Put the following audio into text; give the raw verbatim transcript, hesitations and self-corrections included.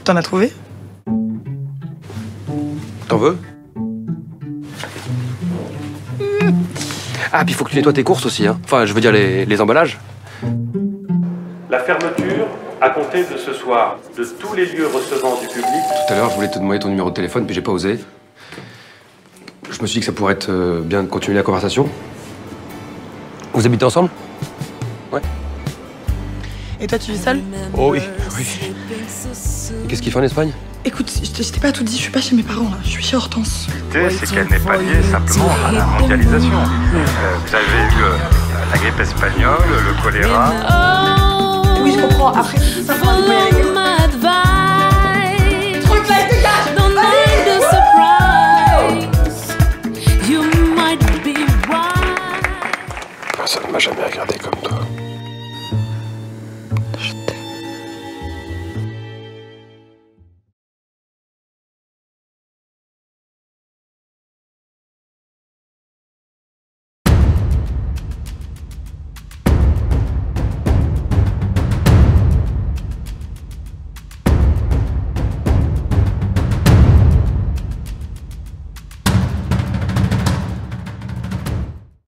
T'en as trouvé? T'en veux? Ah, puis il faut que tu nettoies tes courses aussi, hein. Enfin, je veux dire les, les emballages. La fermeture, à compter de ce soir, de tous les lieux recevant du public. Tout à l'heure, je voulais te demander ton numéro de téléphone, puis j'ai pas osé. Je me suis dit que ça pourrait être euh, bien de continuer la conversation. Vous habitez ensemble? Ouais. Et toi, tu vis seul? Oh oui, oui. Et qu'est-ce qu'il fait en Espagne? Écoute, je t- je t'ai pas tout dit, je suis pas chez mes parents là, je suis chez Hortense. C'est qu'elle n'est pas liée simplement à la mondialisation. Euh, vous avez eu euh, la grippe espagnole, le choléra. Oui, je comprends. Après, ça